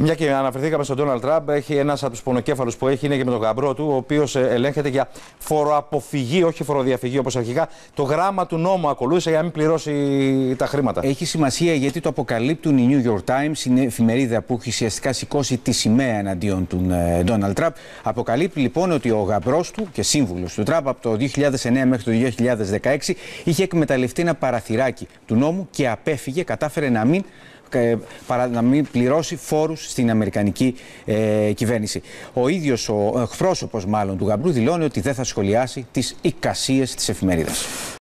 Μια και αναφερθήκαμε στον Ντόναλντ Τραμπ, έχει ένας από τους πονοκέφαλους που έχει είναι και με τον γαμπρό του, ο οποίος ελέγχεται για φοροαποφυγή, όχι φοροδιαφυγή όπως αρχικά. Το γράμμα του νόμου ακολούθησε για να μην πληρώσει τα χρήματα. Έχει σημασία γιατί το αποκαλύπτουν οι New York Times, είναι εφημερίδα που έχει ουσιαστικά σηκώσει τη σημαία εναντίον του Ντόναλντ Τραμπ. Αποκαλύπτει λοιπόν ότι ο γαμπρός του και σύμβουλος του Τραμπ από το 2009 μέχρι το 2016 είχε εκμεταλλευτεί ένα παραθυράκι του νόμου και απέφυγε, κατάφερε να μην πληρώσει φόρους στην αμερικανική κυβέρνηση. Ο ίδιος ο εκπρόσωπος μάλλον του γαμπρού δηλώνει ότι δεν θα σχολιάσει τις εικασίες της εφημερίδας.